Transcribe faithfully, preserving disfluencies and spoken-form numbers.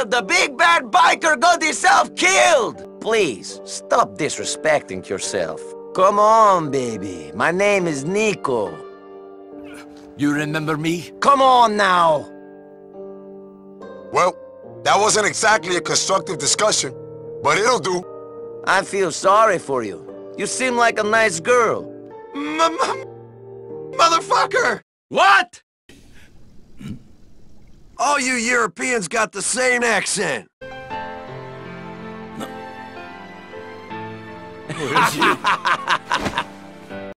child, the big bad biker got himself killed! Please, stop disrespecting yourself. Come on, baby. My name is Niko. You remember me? Come on now! Well, that wasn't exactly a constructive discussion, but it'll do. I feel sorry for you. You seem like a nice girl. Motherfucker! What? All you Europeans got the same accent. Who is you?